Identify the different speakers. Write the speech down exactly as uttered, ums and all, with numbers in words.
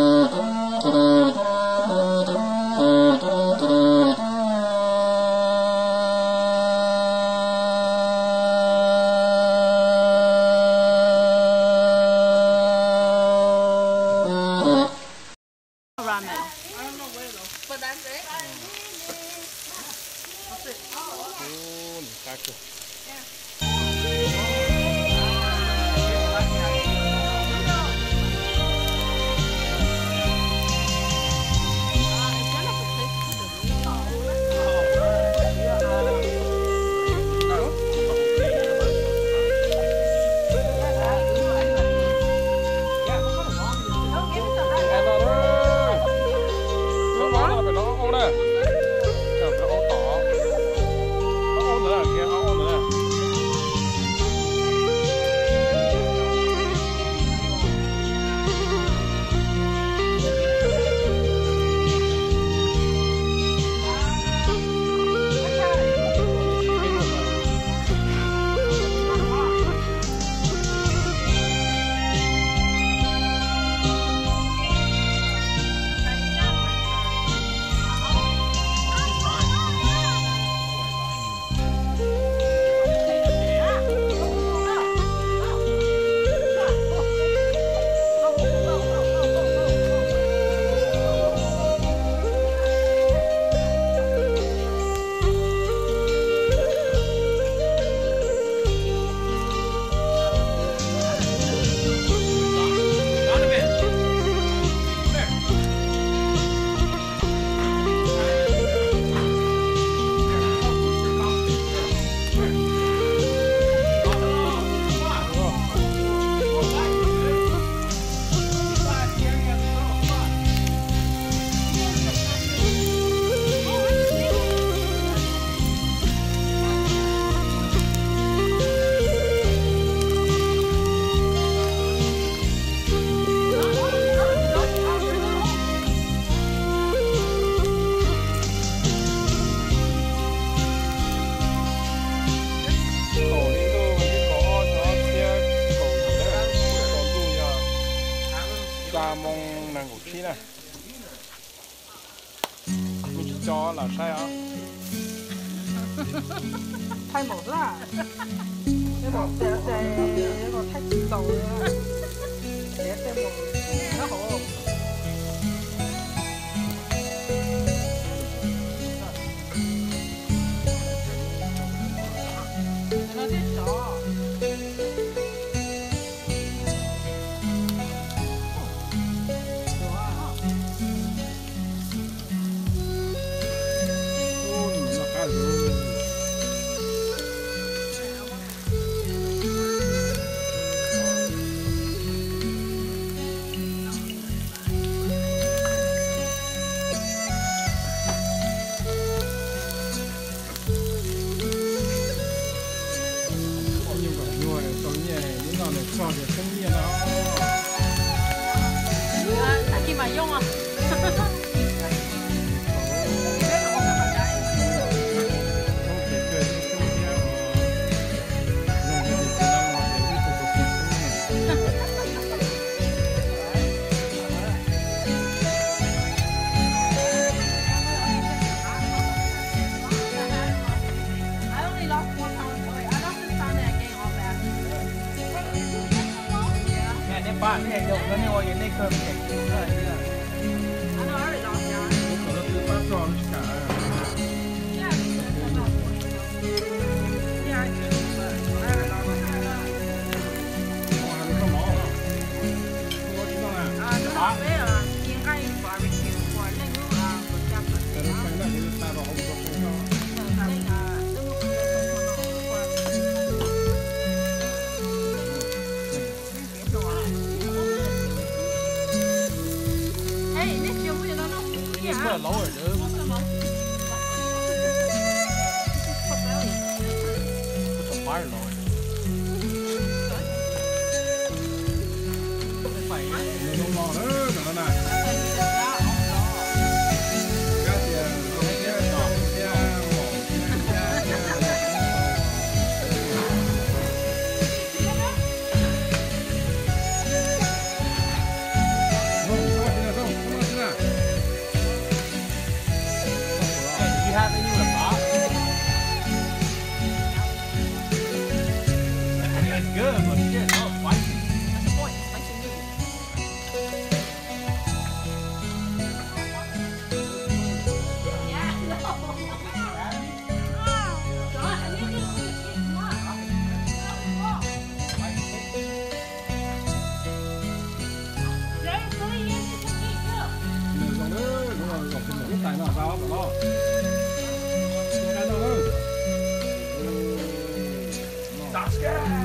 Speaker 1: cho là sai á.
Speaker 2: thay một啦，一個隻隻一個剔字度啦，寫隻木得好。有啲咗。
Speaker 1: 做点生意了
Speaker 2: 啊！拿去买用啊！
Speaker 1: 爸，你係用緊呢個嘢，呢個唔係用啦，依家。
Speaker 2: 我攞嚟攞下。
Speaker 1: 我覺得對巴裝唔緊要。
Speaker 2: 第二第二句，我攞嚟攞下啦。
Speaker 1: 我還沒幹嘛啊？我知道了。
Speaker 2: 啊，都沒有了，應該 barbecue 或者那個啊，我家本。
Speaker 1: 在這現在就是帶到好多身上。 老耳朵，不怎麼兒老耳。你都老了，怎麼呢？我 sao đó đó cái đó đó
Speaker 3: Sasuke